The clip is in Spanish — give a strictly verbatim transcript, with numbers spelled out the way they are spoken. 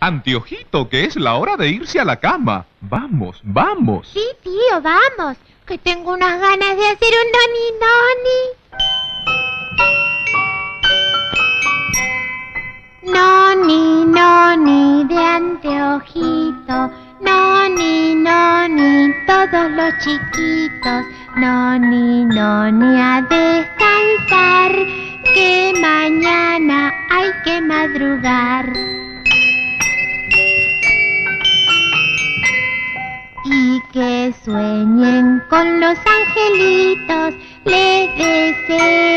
Anteojito, que es la hora de irse a la cama. Vamos, vamos. Sí, tío, vamos, que tengo unas ganas de hacer un noni noni. Noni, noni de anteojito, noni, noni, todos los chiquitos, noni, noni a descansar, que mañana hay que madrugar. Y que sueñen con los angelitos, les deseo